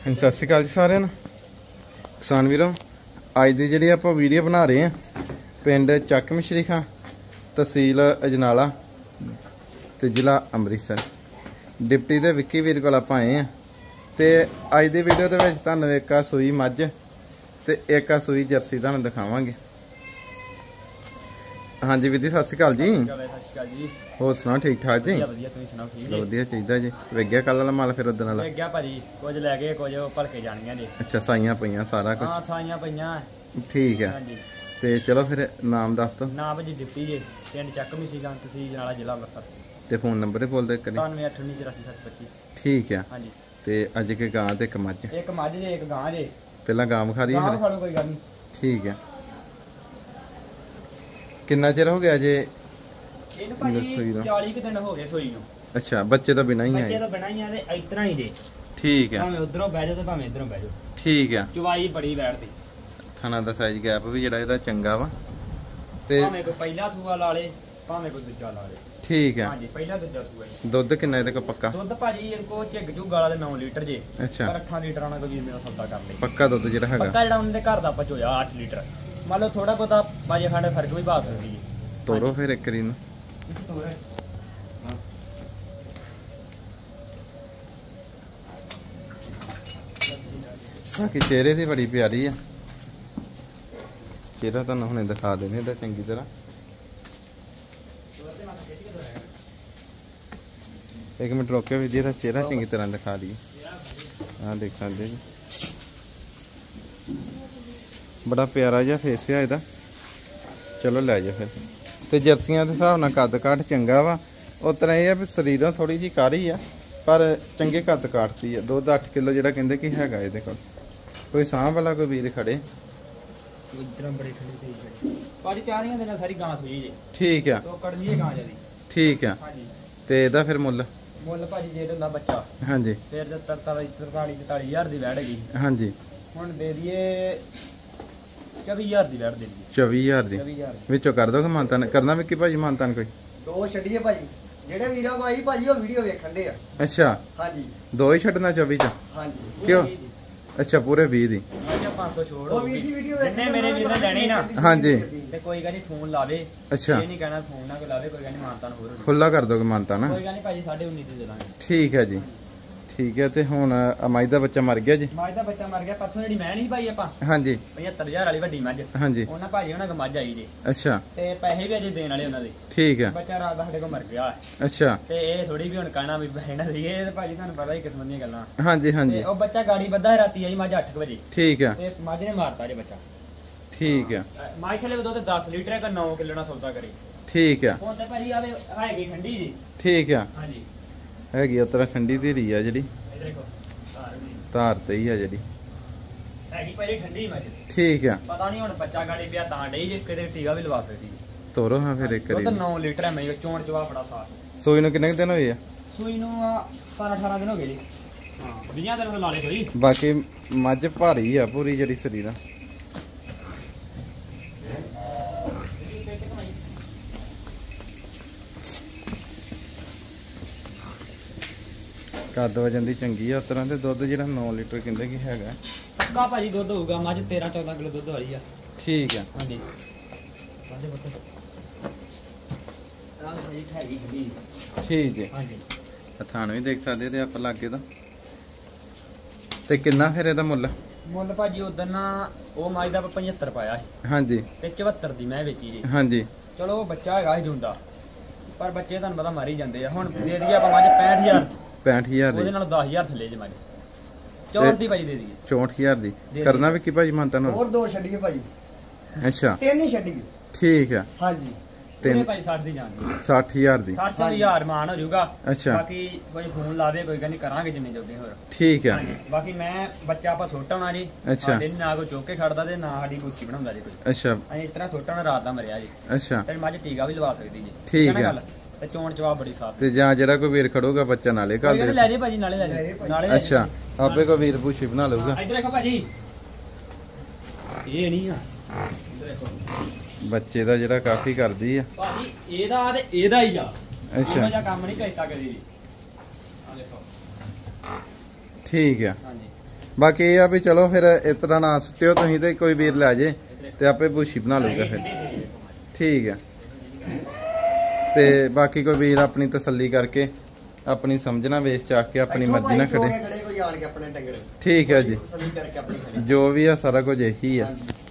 सत श्री अकाल जी सारे किसान वीरों, अज की जी आप वीडियो बना रहे हैं पिंड चक मछली खां, तहसील अजनाला तो जिला अमृतसर। डिप्टी के विक्की वीर को आप आए हैं तो अज की वीडियो के तुहानूं एक सूई मझ तो एक सूई जर्सी तुहानूं दिखावांगे। हाँ जी वीर जी, सत श्री अकाल जी। होर सुनाओ, ठीक ठाक जी? वधिया चाहिए जी। वेग्या कल वाला माल फिर उदन वाला? वेग्या भाजी, कुछ लैके कुछ भलके जानियां जी। अच्छा, साइयां पईयां सारा कुछ? हां, साइयां पईयां। ठीक है जी। ते चलो फिर नाम दस दो। नाम भाजी डिप्टी जी, पिंड चक मछली खां, तहसील अजनाला, जिला अमृतसर। ते फोन नंबर बोल दे करी। 9789847725। ठीक है। हां जी। ते अज के गां ते एक मझ? एक मझ जे, एक गां जे। पहला गां विखा दी? गां विखा लो, कोई गल नहीं। ठीक है। कितना चिर हो गया जे? 40 दिन हो गए सोई नूं। अच्छा, बच्चे तो बिना ही आए? बच्चे तो बिना ही आए, इतना ही जे। ठीक है। भावें उधरों बैठ जाओ ते भावें इधरों बैठ जाओ। ठीक है। चवाई बड़ी बैठदी। थाना दा साइज गैप भी जेड़ा इहदा चंगा वा ते भावें कोई पहला सूआ ला ले, भावें कोई दूजा ला ले। ठीक है। हां जी, पहला दूजा सूआ जी। दुध कितना इहदे को पक्का? दुध भाजी इनको झिग झुग वाला दे 9 लीटर जे। अच्छा। पर 8 लीटर वाला कोई मेरा सौदा कर ले। पक्का दुध जेड़ा हैगा? पक्का जेड़ा उनके घर दा पचोया 8 लीटर। मान लो थोड़ा बहुता बाजे खाने फर्क भी पा सकदी है। तोड़ो फिर एक करी ना। बाकी चेहरे की बड़ी प्यारी है, चेहरा तुहानूं हुणे दिखा देने दा चंगी तरह। एक मिनट रोके भी दिया, चेहरा चंगी तरह दिखा दी। हाँ देख सकते जी, बड़ा प्यारा जिहा फेस है इहदा। चलो लै जाओ फिर। तो जर्सियां के हिसाब नाल कद काठ चंगा वा। उस तरह यह है भी शरीरों थोड़ी जी कारी है, पर चंगे कद काटती है। दुध 8 किलो जिहड़ा कहंदे कि हैगा इहदे कोल। कोई सांभ वाला कोई वीर खड़े? ठीक है। ठीक है। ते इहदा फिर मुੱਲ? ਮੁੱਲ ਭਾਜੀ ਜੇ ਦਿੰਦਾ ਬੱਚਾ। ਹਾਂਜੀ। ਫਿਰ 43-44000 ਦੀ ਵੈੜ ਹੈਗੀ। ਹਾਂਜੀ। ਹੁਣ ਦੇ ਦਈਏ 24000 ਦੀ ਵੈੜ ਦੇ ਦਈਏ। 24000 ਦੀ ਵਿੱਚੋਂ ਕਰ ਦੋਗੇ ਮਾਨਤਾਨ? ਕਰਨਾ ਵਿੱਕੀ ਭਾਜੀ ਮਾਨਤਾਨ ਕੋਈ? ਦੋ ਛੱਡੀਏ ਭਾਜੀ, ਜਿਹੜੇ ਵੀਰਾਂ ਕੋ ਆਈ ਭਾਜੀ ਉਹ ਵੀਡੀਓ ਵੇਖਣ ਦੇ ਆ। ਅੱਛਾ। ਹਾਂਜੀ। ਦੋ ਹੀ ਛੱਡਣਾ 24 ਚ? ਹਾਂਜੀ। ਕਿਉਂ? ਅੱਛਾ, ਪੂਰੇ 20 ਦੀ। 500 ਛੋੜ ਉਹ ਵੀਡੀਓ ਜਿੰਨੇ ਮੇਰੇ ਵੀਰ ਨੇ ਲੈਣੀ ਨਾ। ਹਾਂਜੀ। ਤੇ ਕੋਈ ਗੱਲ ਨਹੀਂ, ਫੋਨ ਲਾਵੇ। ਅੱਛਾ। ਇਹ ਨਹੀਂ ਕਹਿਣਾ ਫੋਨ ਨਾ ਕੋਈ ਲਾਵੇ, ਕੋਈ ਗੱਲ ਨਹੀਂ, ਮਾਨਤਾਨ ਹੋਰ ਖੁੱਲਾ ਕਰ ਦੋਗੇ ਮਾਨਤਾਨ? ਕੋਈ ਗੱਲ ਨਹੀਂ ਭਾਜੀ, 19.5 ਦੇ ਦੇਵਾਂਗੇ। ਠੀਕ ਹੈ ਜੀ। ठीक है। तो हुण माई का बच्चा मर गया जी? माई का बच्चा मर गया। परसों जी मैं नहीं भाई आप। हाँ जी। 75,000 वाली वड्डी मझ। हाँ जी। उन्होंने भाजी उन्होंने को मझ आई जी। अच्छा। ते पैसे भी अजे देने वाले उन्होंने। ठीक है। बच्चा रात दा साडे को मर गया। अच्छा। ते ये थोड़ी भी हुण कहना भी बहना दी, ये भाजी थानू पता ही किस्मत दी गल्लां। हाँ जी। हाँ जी। ते ओ बच्चा गाड़ी बद्धा है, राती आई मझ 8 बजे। ठीक है। ते मझ ने मारता जे बच्चा। ठीक है। माई थले दुध 10 लीटर का 9 किलो ना सौदा करी। ठीक है। हुण ते भाजी आवे हैगी ठंडी जी। ठीक है। हां जी। हैगी उतरा ठंडी धीरी है जिहड़ी। देखो धार ते ही है जिहड़ी। हैगी पहली ठंडी मझ। ठीक है। पता नहीं हुण बच्चा गाड़ी पिया तां डई जे, किते टीका भी लवा सकदी। तोरो हाँ फिर एक करी। तो 9 लीटर है, मैं चोण चवा बड़ा साफ। सूई नूं किन्ने दिन होए आ? सूई नूं 17-18 दिन हो गए जी। हां, 20 दिन ला ले थोड़ी। बाकी मझ भारी आ पूरी जिहड़ी शरीर। कद वजन की चंगी है। उस तरह से दुध जो 9 लीटर कहते कि है पक्का भाजी दुध होगा। मझ 13-14 किलो दुध वाली है। ठीक है। हाँ जी। ठीक है। हाँ जी। थान भी देख सकते थे आप लागे तो। ते किन्ना फिर इहदा मुੱਲ? मुੱਲ भाजी उधर ना वो मझ का 75 पाया है। हाँ जी। ते 74 दी मैं बेची जी। हाँ जी। चलो वो बच्चा है जुंदा, पर बच्चे तुहानू पता मर ही जाते हैं। हुण दे दईए आपां मझ 65,000। 65,000 ਉਹਦੇ ਨਾਲ 10,000 ਥੱਲੇ ਜੇ ਮੱਝ। 64 ਦੀ ਭਾਜੀ ਦੇ ਦਈਏ। 64,000 ਦੀ ਕਰਨਾ ਵੀ ਕੀ ਭਾਜੀ ਮਾਨਤਾ ਨੂੰ? ਹੋਰ ਦੋ ਛੱਡੀਏ ਭਾਜੀ। ਅੱਛਾ। ਤਿੰਨ ਹੀ ਛੱਡੀਏ। ਠੀਕ ਹੈ। ਹਾਂਜੀ। ਤਿੰਨ ਭਾਜੀ 60 ਦੀ ਜਾਣਗੇ। 60,000 ਦੀ। 60,000 ਮਾਨ ਹੋ ਜਾਊਗਾ। ਅੱਛਾ। ਬਾਕੀ ਕੋਈ ਫੋਨ ਲਾਵੇ, ਕੋਈ ਗੱਲ ਨਹੀਂ, ਕਰਾਂਗੇ ਜਿੰਨੇ ਜੋਗੇ ਹੋਰ। ਠੀਕ ਹੈ। ਬਾਕੀ ਮੈਂ ਬੱਚਾ ਆਪਾਂ ਸੁੱਟ ਆਉਣਾ ਜੀ। ਅੱਛਾ। ਸਾਡੇ ਨਾ ਕੋਈ ਚੁੱਕ ਕੇ ਖੜਦਾ ਤੇ ਨਾ ਸਾਡੀ ਕੁੱਚੀ ਬਣਾਉਂਦਾ ਜੀ ਕੋਈ। ਅੱਛਾ। ਅਸੀਂ ਇਸ ਤਰ੍ਹਾਂ ਸੁੱਟ ਆਉਣਾ, ਰਾਤ ਦਾ ਮਰਿਆ ਜੀ। ਅੱਛਾ। ਤੇ ਮੱਝ ਟੀਕਾ ਵੀ ਲਵਾ ਸਕਦੀ ਜੀ। ਠੀਕ ਹੈ। ਤੇ ਚੋਣ ਚਵਾ ਬੜੀ ਸਾਫ। ਤੇ ਜਾਂ ਜਿਹੜਾ ਕੋਈ ਵੀਰ ਖੜੂਗਾ ਬੱਚਾ ਨਾਲੇ ਘੱਲ ਦੇ। ਲੈ ਜੇ ਭਾਜੀ, ਨਾਲੇ ਲੈ ਜੇ ਨਾਲੇ। ਅੱਛਾ। ਆਪੇ ਕੋਈ ਵੀਰ ਪੁੱਛੀ ਬਣਾ ਲਊਗਾ। ਇੱਧਰ ਦੇਖੋ ਭਾਜੀ, ਇਹ ਨਹੀਂ ਆ। ਇੱਧਰ ਦੇਖੋ ਬੱਚੇ ਦਾ ਜਿਹੜਾ ਕਾਫੀ ਕਰਦੀ ਆ ਭਾਜੀ, ਇਹਦਾ ਤੇ ਇਹਦਾ ਹੀ ਆ। ਅੱਛਾ। ਇਹੋ ਜਿਹਾ ਕੰਮ ਨਹੀਂ ਕੀਤਾ ਕਦੀ ਵੀ। ਆ ਦੇਖੋ। ठीक है। हाँ जी। ਬਾਕੀ ਇਹ ਆ ਵੀ ਚਲੋ ਫਿਰ ਇਸ ਤਰ੍ਹਾਂ ਨਾ ਸੁੱਟਿਓ ਤੁਸੀਂ ਤੇ ਕੋਈ ਵੀਰ ਲੈ ਜੇ ਤੇ ਆਪੇ ਭੂਸ਼ੀ ਬਣਾ ਲਊਗਾ ਫਿਰ ਠੀਕ ਆ। ਤੇ ਬਾਕੀ ਕੋਈ ਵੀਰ ਆਪਣੀ ਤਸੱਲੀ ਕਰਕੇ ਆਪਣੀ ਸਮਝਣਾ ਵੇਚ ਚਾਕ ਕੇ ਆਪਣੀ ਮਰਜ਼ੀ ਨਾਲ ਖੜੇ ਕੋਈ ਆਣ ਕੇ ਆਪਣੇ ਡੰਗਰ ਠੀਕ ਹੈ ਜੀ ਤਸੱਲੀ ਕਰਕੇ ਆਪਣੀ ਜੋ ਵੀ ਆ ਸਾਰਾ ਕੁਝ ਇਹੀ ਆ।